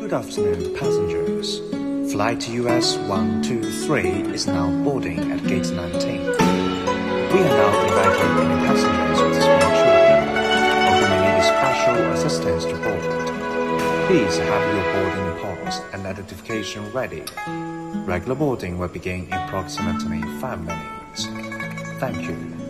Good afternoon, passengers. Flight US 123 is now boarding at gate 19. We are now inviting any passengers with small children or who may need special assistance to board. Please have your boarding pass and identification ready. Regular boarding will begin in approximately 5 minutes. Thank you.